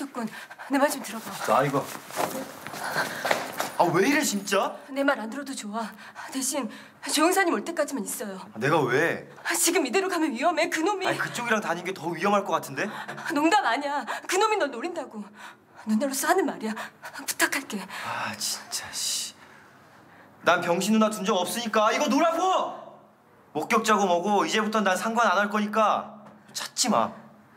기석군, 내 말 좀 들어봐. 나 이거. 왜 이래 진짜? 내 말 안 들어도 좋아. 대신 조영사님 올 때까지만 있어요. 내가 왜? 지금 이대로 가면 위험해. 그놈이. 아니 그쪽이랑 다니는 게 더 위험할 것 같은데? 농담 아니야. 그놈이 널 노린다고. 누나로서 하는 말이야. 부탁할게. 진짜 씨. 난 병신 누나 둔 적 없으니까 이거 놓으라고! 목격자고 뭐고 이제부턴 난 상관 안 할 거니까 찾지 마.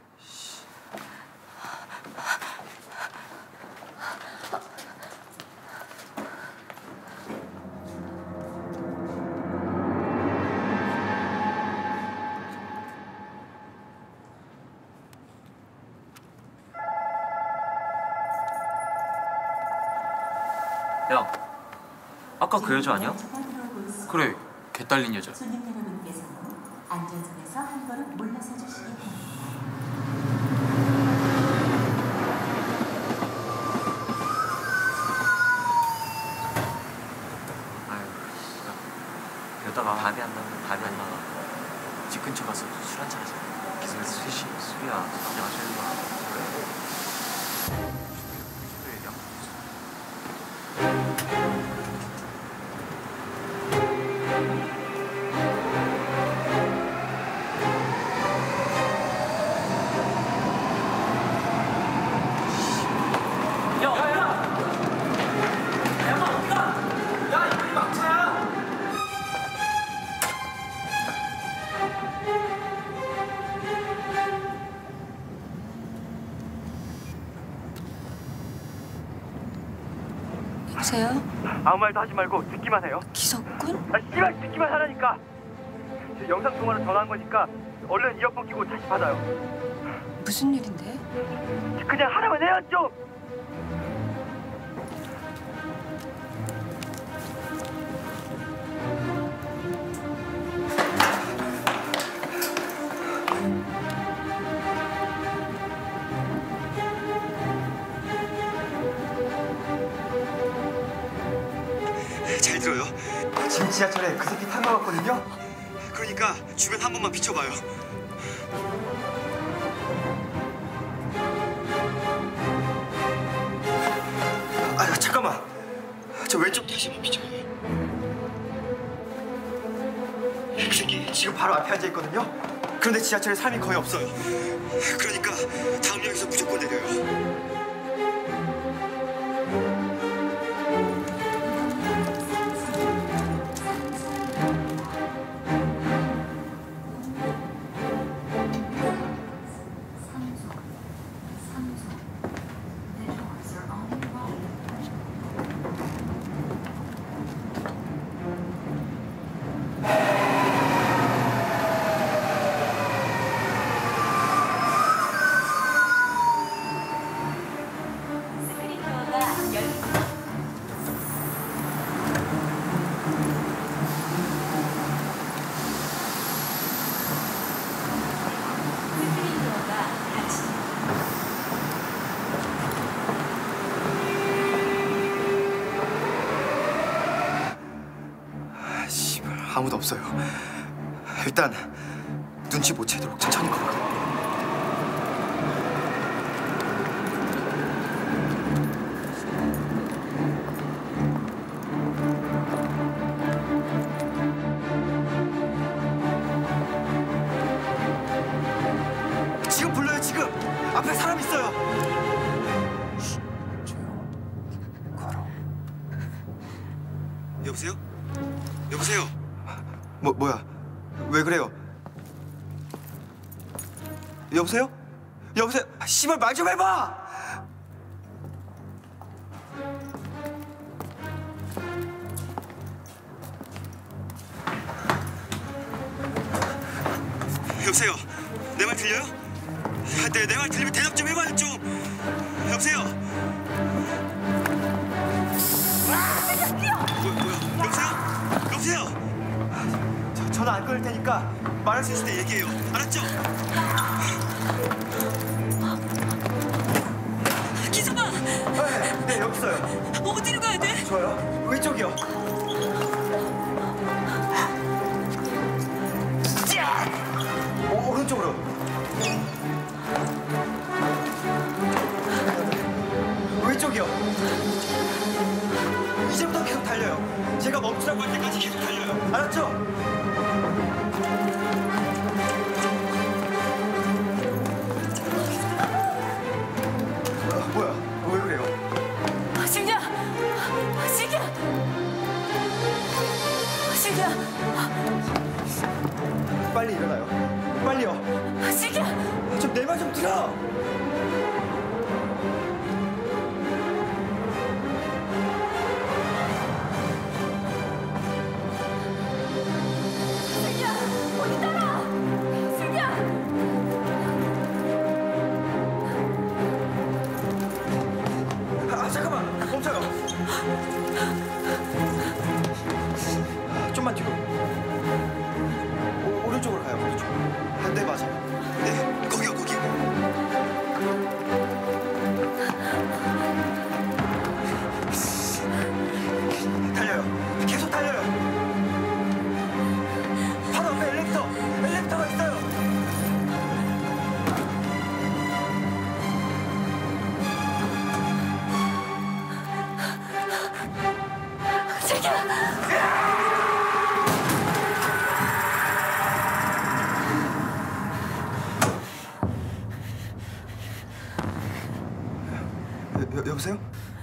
야, 아까 그 여자 아니야? 그래, 개 딸린 여자. 손님 여러분께서는 안전석에서 한 걸음 물러서 주시기 바랍니다. 아유, 이러다가 밤이 안 나가. 집 근처 가서 술 한잔 하자. 기승 술이야. 그냥 마셔야 돼. 여보세요? 아무 말도 하지 말고 듣기만 해요. 기석군? 씨발 듣기만 하라니까. 영상 통화로 전화한 거니까 얼른 이어폰 끼고 다시 받아요. 무슨 일인데? 그냥 하라면 해요 좀. 잘 들어요. 지금 지하철에 그 새끼 탄 거 같거든요. 그러니까 주변 한 번만 비춰봐요. 잠깐만. 저 왼쪽 다시 한번 비춰봐요. 그 새끼 지금 바로 앞에 앉아 있거든요. 그런데 지하철에 사람이 거의 없어요. 그러니까 다음 역에서 무조건 내려요. 아무도 없어요. 일단 눈치 못 채도록 천천히 걸어가. 지금 불러요, 지금. 앞에 사람 있어요. 조용. 걸어. 여보세요? 여보세요? 뭐야? 왜 그래요? 여보세요? 여보세요? 씨발 말 좀 해봐! 여보세요? 내 말 들려요? 내 말 들리면 대답 좀 해봐요 좀! 여보세요? 뭐야? 여보세요? 여보세요? 전화 안 끊을 테니까 말할 수 있을 때 얘기해요. 알았죠? 기석아! 네, 여기 있어요. 어디로 가야 돼? 좋아요. 왼쪽이요. 오른쪽으로. 달려요. 제가 멈추라고 할 때까지 계속 달려요. 알았죠? 뭐야? 왜 그래요? 슬기야! 슬기야! 슬기야! 빨리 일어나요. 빨리요. 슬기야! 좀 내 말 좀 들어. 슬기야! 어디 따라! 슬기야! 잠깐만. 멈춰요. 좀만 뒤로. 오른쪽으로 가요. 오른쪽. 네, 맞아요. 네, 거기요, 거기. 달려요. 계속 달려요. 바로 앞에 엘리베이터가 있어요. 여보세요?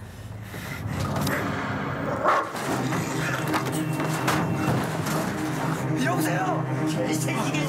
여보세요? 개새끼가.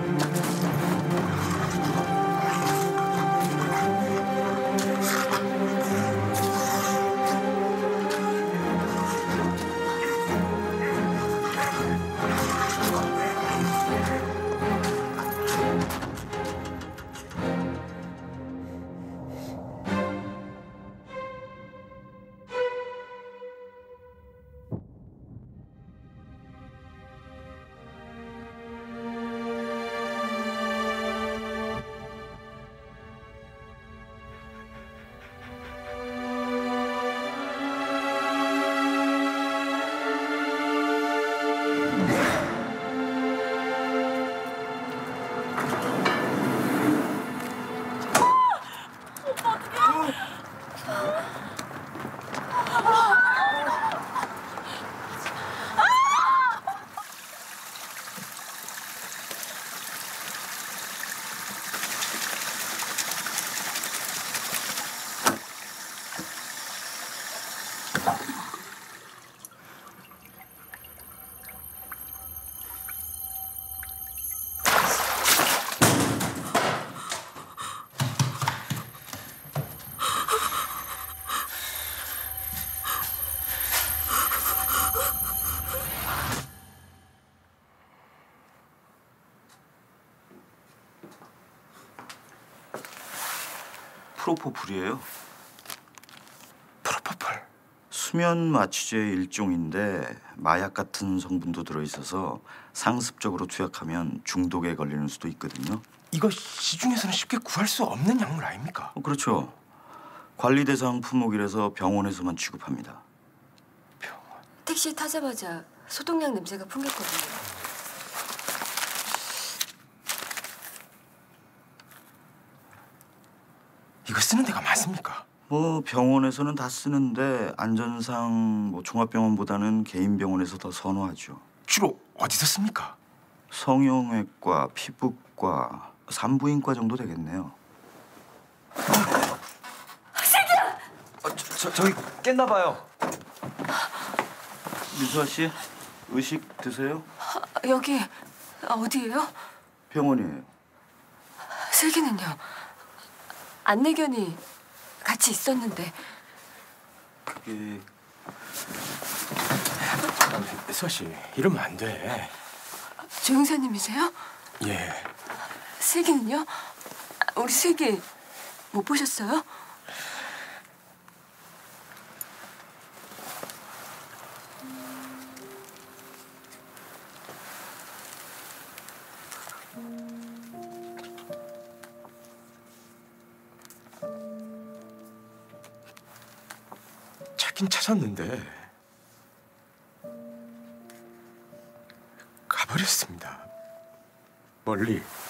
프로포폴이에요. 프로포폴. 수면 마취제의 일종인데 마약 같은 성분도 들어있어서 상습적으로 투약하면 중독에 걸리는 수도 있거든요. 이거 시중에서는 쉽게 구할 수 없는 약물 아닙니까? 그렇죠. 관리 대상 품목이라서 병원에서만 취급합니다. 택시 타자마자 소독약 냄새가 풍겼거든요. 이거 쓰는 데가 많습니까? 뭐 병원에서는 다 쓰는데 안전상 뭐 종합병원보다는 개인 병원에서 더 선호하죠. 주로 어디서 씁니까? 성형외과, 피부과, 산부인과 정도 되겠네요. 저기 깼나 봐요. 미수아 씨, 의식 드세요? 여기 어디예요? 병원이에요. 슬기는요? 안내견이 같이 있었는데. 그게 수아 씨, 이러면 안 돼. 조 형사님이세요? 예. 슬기는요? 우리 슬기 못 보셨어요? 찾긴 찾았는데 가버렸습니다. 멀리.